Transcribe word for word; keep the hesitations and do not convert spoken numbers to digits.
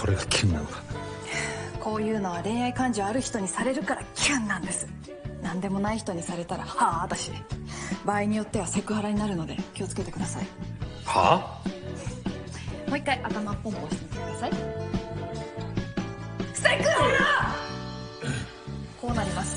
これがキュンなのか。 こういうのは恋愛感情ある人にされるからキュンなんです。何でもない人にされたらはあだし、場合によってはセクハラになるので気をつけてください。 はあ、もう一回頭ポンポンしてみてください。セクハラこうなります。